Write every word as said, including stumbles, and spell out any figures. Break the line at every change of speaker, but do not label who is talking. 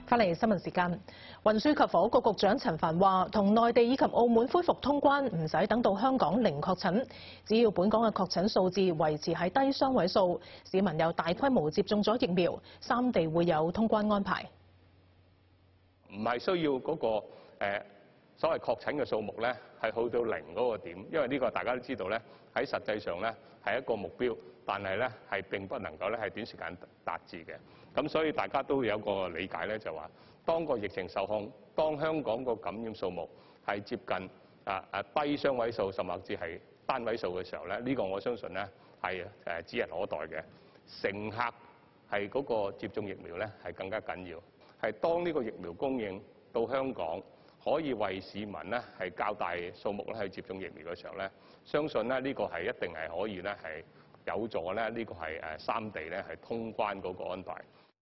翻嚟新聞時間，運輸及房屋局局長陳帆話，同內地以及澳門恢復通關唔使等到香港零確診，只要本港嘅確診數字維持喺低雙位數，市民又大規模接種咗疫苗，三地會有通關安排。
唔係需要嗰、那個、呃、所謂確診嘅數目咧係去到零嗰個點，因為呢個大家都知道咧喺實際上咧係一個目標，但係咧係並不能夠咧係短時間達至嘅。咁所以大家都有個理解咧，就話當個疫情受控，當香港個感染數目係接近啊啊低雙位數，甚至係單位數嘅時候咧，呢、這個我相信咧係誒指日可待嘅。乘客係嗰個接種疫苗咧係更加緊要，係當呢個疫苗供應到香港，可以為市民咧係較大數目咧去接種疫苗嘅時候咧，相信咧呢個係一定係可以咧係有助咧呢個係誒三地咧係通關嗰個安排。